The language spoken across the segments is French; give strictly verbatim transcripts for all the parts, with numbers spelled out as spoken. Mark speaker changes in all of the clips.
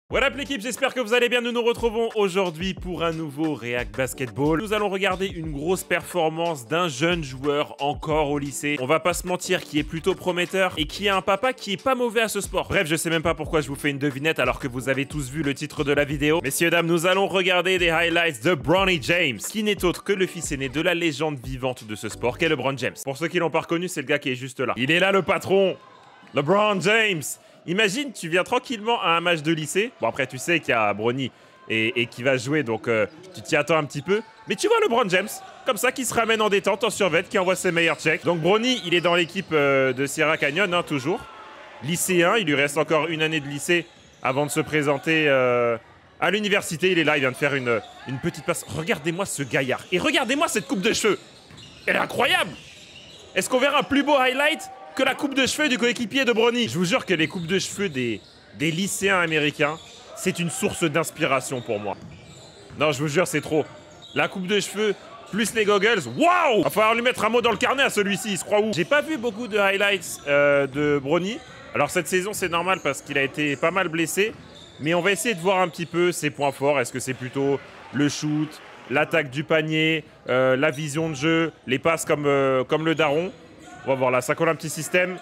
Speaker 1: Voilà l'équipe, j'espère que vous allez bien. Nous nous retrouvons aujourd'hui pour un nouveau React Basketball. Nous allons regarder une grosse performance d'un jeune joueur encore au lycée. On va pas se mentir, qui est plutôt prometteur et qui a un papa qui est pas mauvais à ce sport. Bref, je sais même pas pourquoi je vous fais une devinette alors que vous avez tous vu le titre de la vidéo. Messieurs, dames, nous allons regarder des highlights de Bronny James, qui n'est autre que le fils aîné de la légende vivante de ce sport qu'est LeBron James. Pour ceux qui l'ont pas reconnu, c'est le gars qui est juste là. Il est là le patron, LeBron James. Imagine, tu viens tranquillement à un match de lycée. Bon, après, tu sais qu'il y a Bronny et, et qui va jouer, donc euh, tu t'y attends un petit peu. Mais tu vois LeBron James, comme ça, qui se ramène en détente, en survêt, qui envoie ses meilleurs checks. Donc Bronny, il est dans l'équipe euh, de Sierra Canyon, hein, toujours. Lycéen, il lui reste encore une année de lycée avant de se présenter euh, à l'université. Il est là, il vient de faire une, une petite passe. Regardez-moi ce gaillard. Et regardez-moi cette coupe de cheveux. Elle est incroyable. Est-ce qu'on verra un plus beau highlight que la coupe de cheveux du coéquipier de Bronny? Je vous jure que les coupes de cheveux des, des lycéens américains, c'est une source d'inspiration pour moi. Non, je vous jure, c'est trop. La coupe de cheveux, plus les goggles, waouh! Va falloir lui mettre un mot dans le carnet à celui-ci, il se croit où? J'ai pas vu beaucoup de highlights euh, de Bronny. Alors cette saison, c'est normal parce qu'il a été pas mal blessé. Mais on va essayer de voir un petit peu ses points forts. Est-ce que c'est plutôt le shoot, l'attaque du panier, euh, la vision de jeu, les passes comme, euh, comme le daron? On va voir là, ça colle un petit système.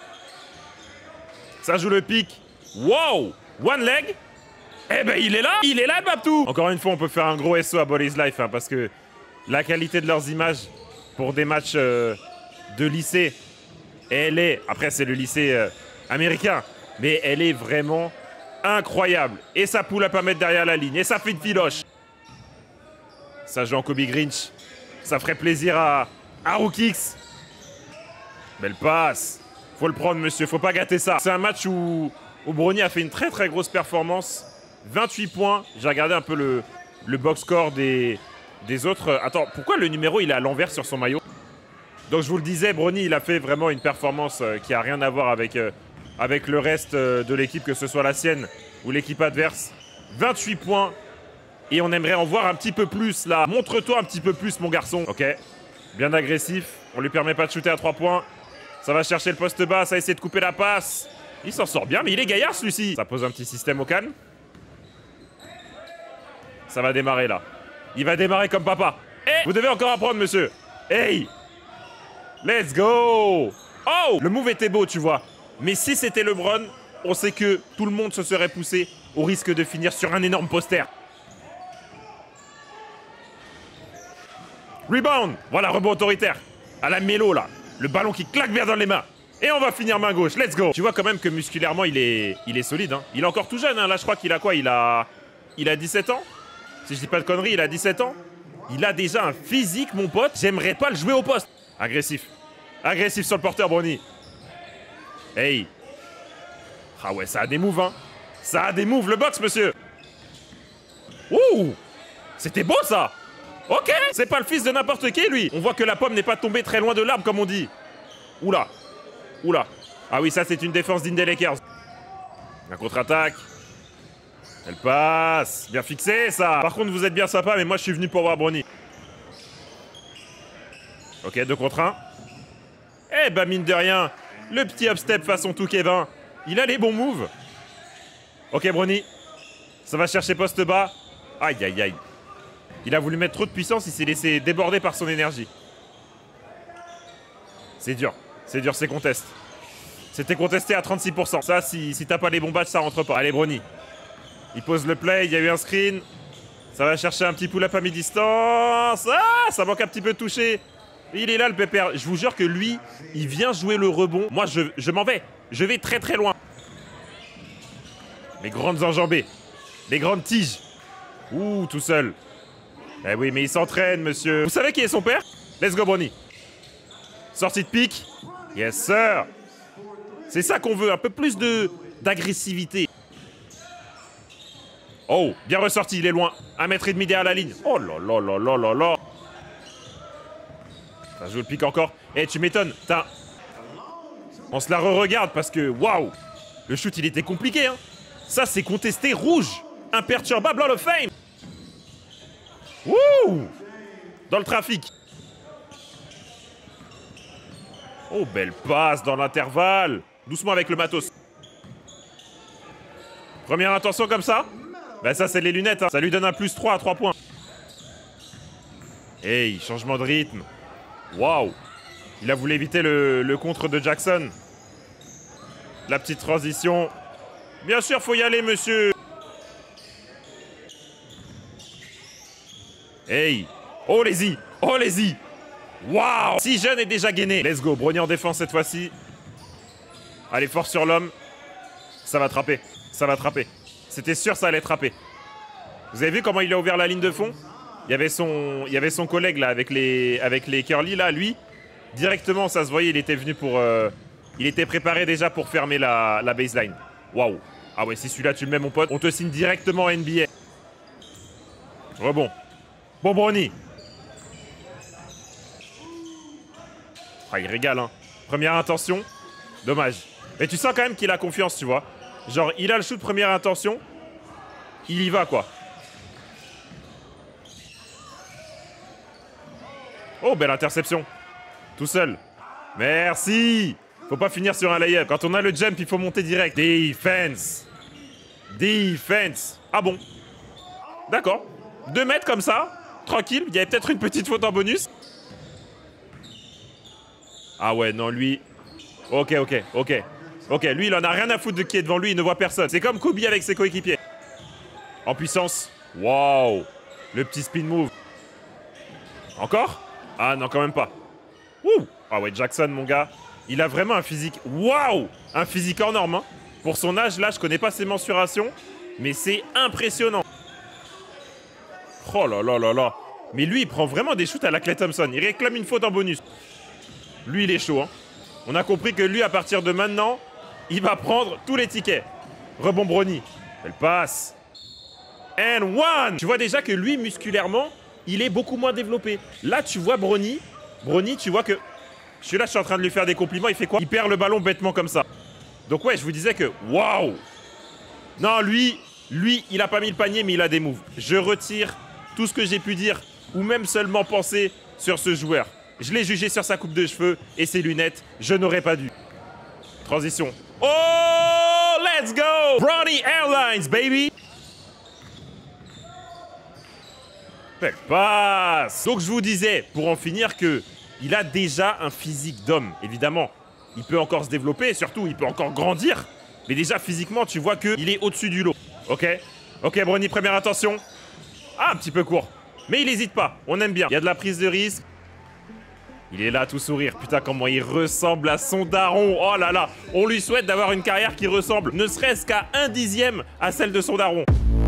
Speaker 1: Ça joue le pic. Wow! One leg. Eh ben il est là! Il est là, Babtou! Encore une fois, on peut faire un gros S O à Boys Life, hein, parce que la qualité de leurs images pour des matchs euh, de lycée, elle est... Après, c'est le lycée euh, américain, mais elle est vraiment incroyable. Et ça poule à pas mettre derrière la ligne. Et ça fait de filoche. Ça joue en Kobe Grinch. Ça ferait plaisir à, à Rookix. Belle passe. Faut le prendre, monsieur. Faut pas gâter ça. C'est un match où, où Bronny a fait une très très grosse performance. vingt-huit points. J'ai regardé un peu le, le box score des, des autres. Attends, pourquoi le numéro il est à l'envers sur son maillot? Donc je vous le disais, Bronny il a fait vraiment une performance euh, qui a rien à voir avec, euh, avec le reste euh, de l'équipe, que ce soit la sienne ou l'équipe adverse. vingt-huit points. Et on aimerait en voir un petit peu plus là. Montre-toi un petit peu plus, mon garçon. Ok. Bien agressif. On lui permet pas de shooter à trois points. Ça va chercher le poste bas, ça essaie de couper la passe. Il s'en sort bien, mais il est gaillard celui-ci. Ça pose un petit système au calme. Ça va démarrer là. Il va démarrer comme papa. Hey, vous devez encore apprendre, monsieur. Hey! Let's go! Oh! Le move était beau, tu vois. Mais si c'était LeBron, on sait que tout le monde se serait poussé au risque de finir sur un énorme poster. Rebound! Voilà, rebond autoritaire. À la mélo, là. Le ballon qui claque bien dans les mains. Et on va finir main gauche. Let's go. Tu vois quand même que musculairement, il est, il est solide. Hein. Il est encore tout jeune. Hein. Là, je crois qu'il a quoi? Il a... Il a dix-sept ans? Si je dis pas de conneries, il a dix-sept ans. Il a déjà un physique, mon pote. J'aimerais pas le jouer au poste. Agressif. Agressif sur le porteur, Bronny. Hey. Ah ouais, ça a des moves, hein. Ça a des moves, le box, monsieur. Ouh. C'était beau, ça. Ok, c'est pas le fils de n'importe qui, lui. On voit que la pomme n'est pas tombée très loin de l'arbre, comme on dit. Oula. Oula. Ah oui, ça, c'est une défense digne des Lakers. Un contre-attaque. Elle passe. Bien fixé, ça. Par contre, vous êtes bien sympa, mais moi, je suis venu pour voir Bronny. Ok, deux contre un. Eh ben, mine de rien, le petit upstep façon tout Kevin. Il a les bons moves. Ok, Bronny. Ça va chercher poste bas. Aïe, aïe, aïe. Il a voulu mettre trop de puissance, il s'est laissé déborder par son énergie. C'est dur, c'est dur, c'est conteste. C'était contesté à trente-six pour cent. Ça, si, si t'as pas les bons badges, ça rentre pas. Allez, Bronny. Il pose le play, il y a eu un screen. Ça va chercher un petit pull-up à mi-distance. Ah, ça manque un petit peu de toucher. Il est là, le pépère. Je vous jure que lui, il vient jouer le rebond. Moi, je, je m'en vais. Je vais très très loin. Les grandes enjambées. Les grandes tiges. Ouh, tout seul. Eh oui, mais il s'entraîne, monsieur. Vous savez qui est son père? Let's go, Bronny. Sortie de pique. Yes, sir. C'est ça qu'on veut, un peu plus de d'agressivité. Oh, bien ressorti, il est loin. Un mètre et demi derrière la ligne. Oh là là là là là là. Ça joue le pique encore. Eh, tu m'étonnes. On se la re-regarde parce que, waouh. Le shoot, il était compliqué, hein. Ça, c'est contesté rouge. Imperturbable Hall of Fame. Wouh! Dans le trafic. Oh, belle passe dans l'intervalle. Doucement avec le matos. Première intention comme ça. Bah ça, c'est les lunettes, hein. Ça lui donne un plus trois à trois points. Hey, changement de rythme. Waouh. Il a voulu éviter le, le contre de Jackson. La petite transition. Bien sûr, faut y aller, monsieur. Hey. Oh, les-y. Oh, les-y. Waouh. Si jeune est déjà gainé. Let's go. Brony en défense cette fois-ci. Allez, fort sur l'homme. Ça va trapper. Ça va trapper. C'était sûr, ça allait trapper. Vous avez vu comment il a ouvert la ligne de fond? Il y avait son, il y avait son collègue là avec les, avec les curly là, lui. Directement, ça se voyait, il était venu pour, euh, il était préparé déjà pour fermer la, la baseline. Waouh. Ah ouais, si celui-là tu le mets mon pote, on te signe directement N B A. Rebond. Bon Brony. Ah il régale hein. Première intention. Dommage. Mais tu sens quand même qu'il a confiance, tu vois. Genre il a le shoot première intention. Il y va quoi. Oh, belle interception. Tout seul. Merci. Faut pas finir sur un layup. Quand on a le jump, il faut monter direct. Defense. Defense. Ah bon. D'accord. Deux mètres comme ça. Tranquille. Il y avait peut-être une petite faute en bonus. Ah ouais, non, lui... Ok, ok, ok. Ok, lui, il en a rien à foutre de qui est devant lui. Il ne voit personne. C'est comme Kobe avec ses coéquipiers. En puissance. Waouh. Le petit spin move. Encore? Ah non, quand même pas. Ouh. Ah ouais, Jackson, mon gars. Il a vraiment un physique... Waouh. Un physique hors norme, hein. Pour son âge, là, je connais pas ses mensurations. Mais c'est impressionnant. Oh là là là là. Mais lui, il prend vraiment des shoots à la Klay Thompson. Il réclame une faute en bonus. Lui, il est chaud, hein. On a compris que lui, à partir de maintenant, il va prendre tous les tickets. Rebond Brony. Elle passe. And one. Tu vois déjà que lui, musculairement... il est beaucoup moins développé. Là, tu vois Brony. Brony, tu vois que... Je suis là, je suis en train de lui faire des compliments. Il fait quoi? Il perd le ballon bêtement comme ça. Donc ouais, je vous disais que... Waouh. Non, lui, lui, il a pas mis le panier, mais il a des moves. Je retire tout ce que j'ai pu dire, ou même seulement penser sur ce joueur. Je l'ai jugé sur sa coupe de cheveux et ses lunettes. Je n'aurais pas dû. Transition. Oh, let's go. Brony Airlines, baby. Belle passe. Donc je vous disais, pour en finir, que il a déjà un physique d'homme, évidemment. Il peut encore se développer, et surtout, il peut encore grandir. Mais déjà, physiquement, tu vois qu'il est au-dessus du lot. Ok. Ok, Brony, première attention. Ah, un petit peu court. Mais il n'hésite pas, on aime bien. Il y a de la prise de risque. Il est là, tout sourire. Putain, comment il ressemble à son daron. Oh là là. On lui souhaite d'avoir une carrière qui ressemble, ne serait-ce qu'à un dixième à celle de son daron.